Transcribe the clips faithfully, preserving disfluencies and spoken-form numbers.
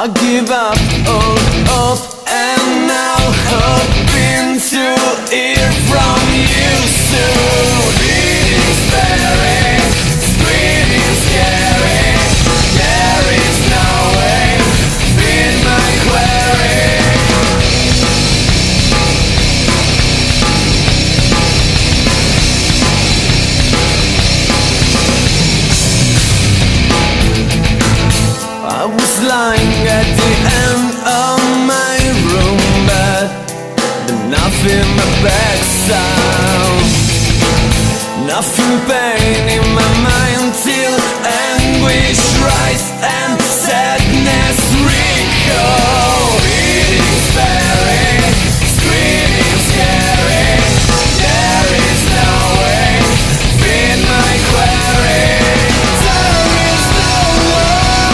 I give up all hope and now hoping to hear from you soon. Beating, staring, screaming, scary. There is no way, feed my query. I was lying at the end of my room, but nothing but back sound. Nothing pain in my mind till anguish rise and sadness recall. Beating, staring, screaming, scary. There is no way, feed my query. There is no way.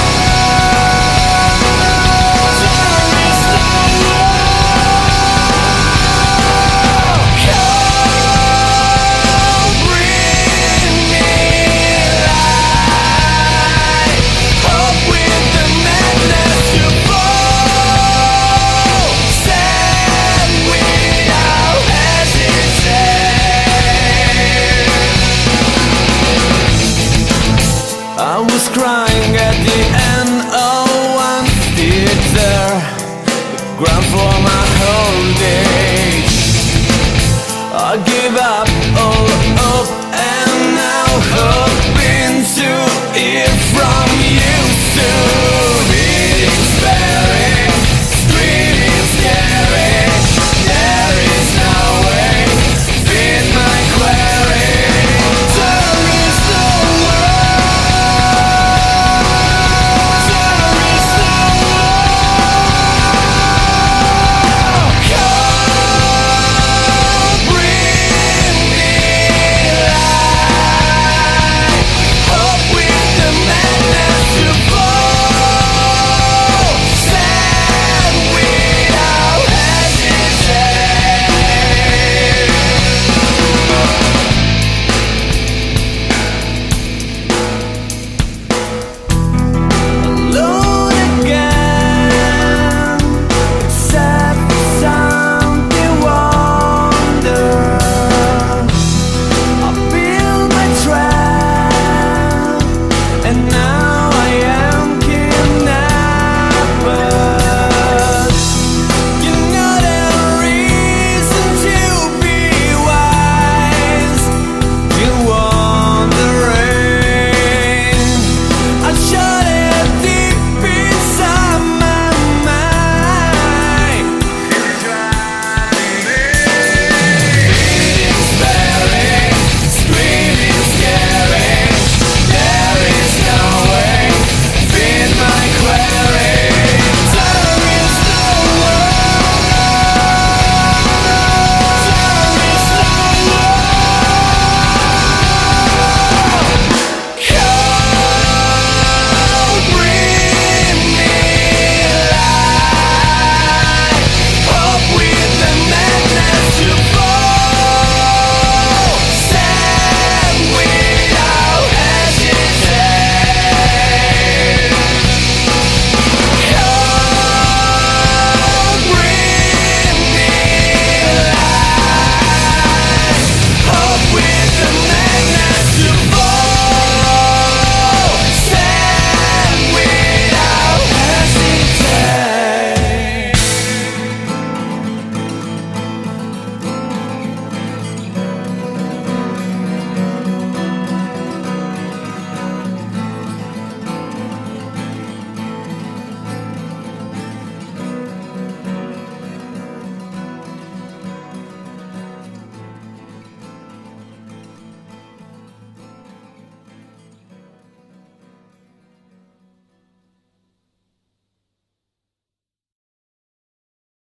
I was crying at the end of one theater, the ground floor